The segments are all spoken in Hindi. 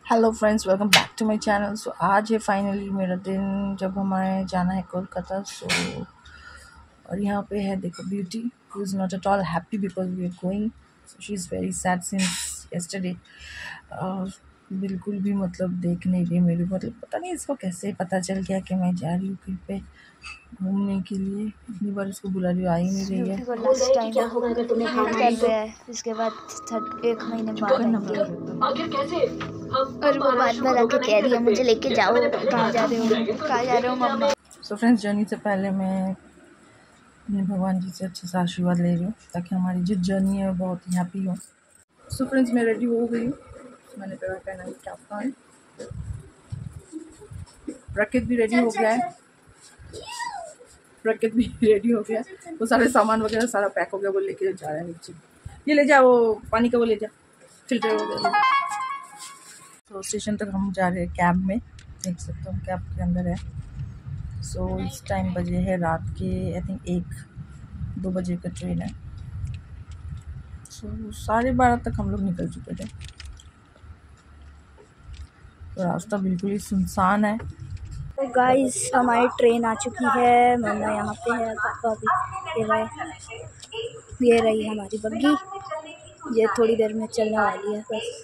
Hello friends, welcome back to my channel. So आज है फाइनली मेरा दिन जब हमें जाना है कोलकाता। और यहाँ पे है देखो beauty, who is not at all happy because we are going. So she is very sad since yesterday. बिल्कुल भी मतलब देख नहीं रही मेरी, मतलब पता नहीं इसको कैसे पता चल गया कि मैं जा रही हूँ कहीं पे घूमने के लिए। इतनी बार इसको बुला रही हूँ, आ ही नहीं रही है। लास्ट टाइम क्या होगा अगर तुमने हाँ कर रहा है, इसके बाद 1 महीने बाद आएंगे। आखिर कैसे और वो बार बार आके कह रही है मुझे लेके जाओ, कहाँ जा रहे हो, कहाँ जा रहे हो मम्मा। सो फ्रेंड्स, जर्नी से पहले मैं अपने भगवान जी से अच्छे से आशीर्वाद ले रही हूँ ताकि हमारी जो जर्नी है वो बहुत ही हैप्पी हो। सो फ्रेंड्स, मैं रेडी हो गई हूँ। मैंने पहना है कैप। प्रकृत भी रेडी हो गया है। प्रकृत भी रेडी हो गया, वो सारे सामान वगैरह सारा पैक हो गया, वो लेके जा रहा है नीचे। ये ले जा, वो पानी का वो ले जा, फिल्टर वगैरह। तो स्टेशन तक हम जा रहे हैं कैब में, देख सकते हो कैब के अंदर है। सो इस टाइम बजे है रात के आई थिंक 1-2 बजे का ट्रेन है। सो 12:30 तक हम लोग निकल चुके थे। तो रास्ता बिल्कुल ही सुनसान है। तो गाइस हमारी ट्रेन आ चुकी है, मम्मा यहाँ पे है, पापा भी ये रही हमारी बग्गी। ये थोड़ी देर में चलने वाली है बस।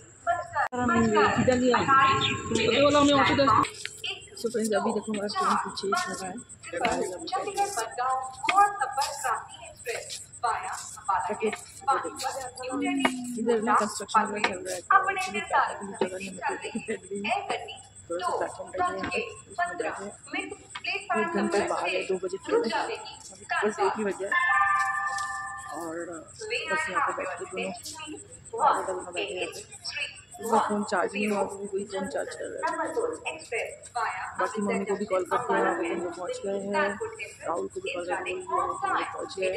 सो फ्रेंड्स, अभी देखो हमारा ट्रेन पीछे लगा है। इधर ना कंस्ट्रक्शन वर्क चल रहा है, तो एक्चुअली बैठने के लिए जगह नहीं मिलती। थोड़ा सा प्लेटफॉर्म बैठे हैं, 1 घंटे बाद है, 2 बजे ट्रेन है, अभी बस 1 ही बजे है। और बस यहाँ पे बैठ के दोनों बैठे यहाँ पे। इसका फ़ोन चार्ज नहीं हुआ, तो कोई फ़ोन चार्ज कर रहा है। बाकी मम्मी को भी कॉल करके यहाँ पे हम लोग पहुँच गए हैं। राहुल को भी कॉल करके बोल दिया है कि हम लोग पहुँच गए।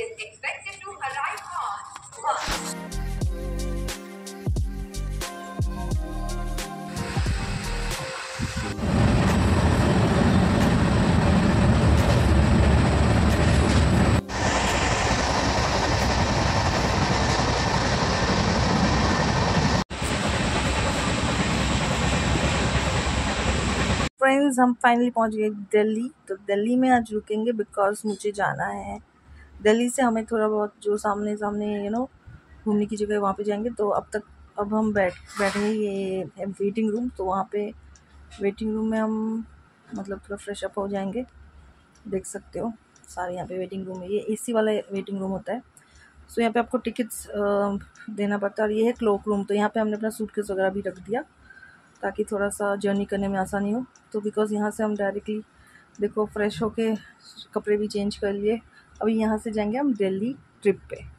फ्रेंड्स, हम फाइनली पहुंच गए दिल्ली। तो दिल्ली में आज रुकेंगे बिकॉज मुझे जाना है दिल्ली से। हमें थोड़ा बहुत जो सामने घूमने की जगह वहाँ पे जाएंगे। तो अब हम बैठे ये वेटिंग रूम। तो वहाँ पे वेटिंग रूम में हम मतलब थोड़ा फ्रेश अप हो जाएंगे। देख सकते हो सारे यहाँ पे वेटिंग रूम है। ये एसी वाला वेटिंग रूम होता है। सो यहाँ पे आपको टिकट्स देना पड़ता है। और ये है क्लोक रूम। तो यहाँ पे हमने अपना सूटकेस वगैरह भी रख दिया ताकि थोड़ा सा जर्नी करने में आसानी हो। तो बिकॉज़ यहाँ से हम डायरेक्टली देखो फ्रेश होके कपड़े भी चेंज कर लिए। अभी यहाँ से जाएंगे हम दिल्ली ट्रिप पे।